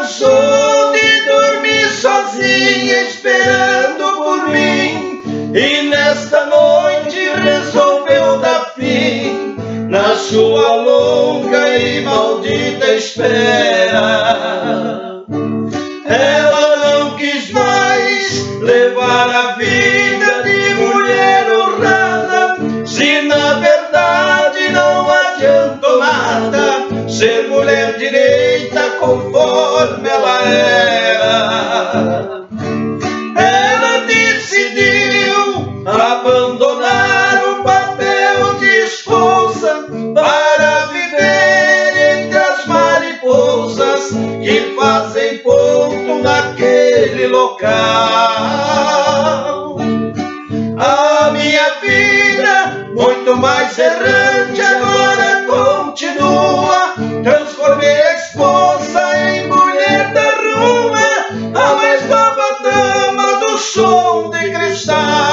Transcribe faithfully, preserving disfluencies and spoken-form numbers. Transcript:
cansou de dormir sozinha esperando por mim, e nesta noite resolveu dar fim na sua longa e maldita espera. Ela não quis mais levar a vida de mulher honrada, se na verdade não adiantou nada ser mulher direita conforme ela era. Ela decidiu abandonar o papel de esposa para viver entre as mariposas que fazem ponto naquele local. A minha vida, muito mais errante, agora continua. Transformei a esposa em mulher da rua, a mais nova dama do som de cristal.